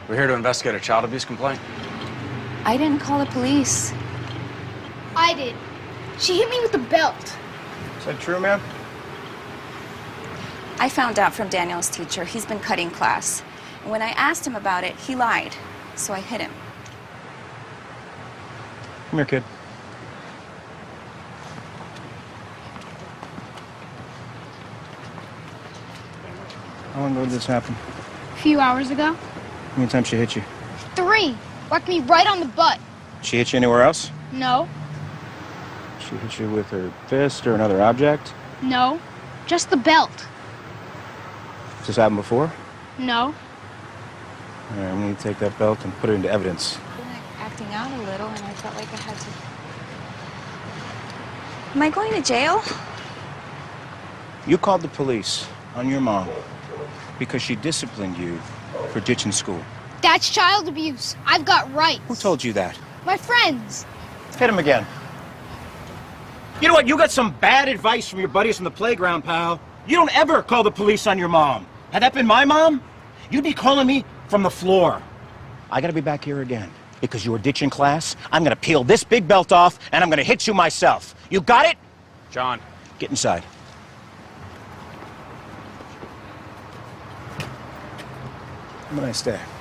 We're here to investigate a child abuse complaint. I didn't call the police. I did. She hit me with a belt. Is that true, ma'am? I found out from Daniel's teacher. He's been cutting class. And when I asked him about it, he lied. So I hit him. Come here, kid. How long ago did this happen? A few hours ago. How many times she hit you? 3. Whacked me right on the butt. She hit you anywhere else? No. She hit you with her fist or another object? No. Just the belt. Has this happened before? No. All right, I'm going to take that belt and put it into evidence. I've been acting out a little, and I felt like I had to. Am I going to jail? You called the police on your mom because she disciplined you for ditching school. That's child abuse. I've got rights. Who told you that? My friends. Hit him again. You know what? You got some bad advice from your buddies from the playground, pal. You don't ever call the police on your mom. Had that been my mom, you'd be calling me from the floor. I gotta be back here again because you were ditching class. I'm gonna peel this big belt off and I'm gonna hit you myself. You got it? John. Get inside. Have a nice day.